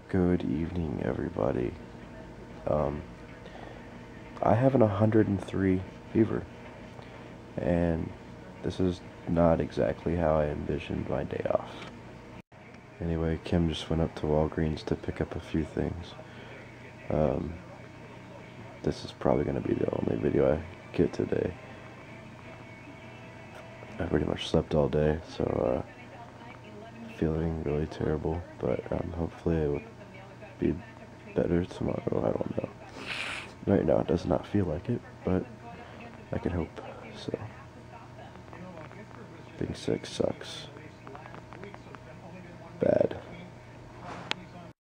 Good evening, everybody. I have an 103 fever, and this is not exactly how I envisioned my day off. Anyway, Kim just went up to Walgreens to pick up a few things. This is probably going to be the only video I get today. I pretty much slept all day, so feeling really terrible, but hopefully it will be better tomorrow. I don't know. Right now it does not feel like it, but I can hope. So being sick sucks.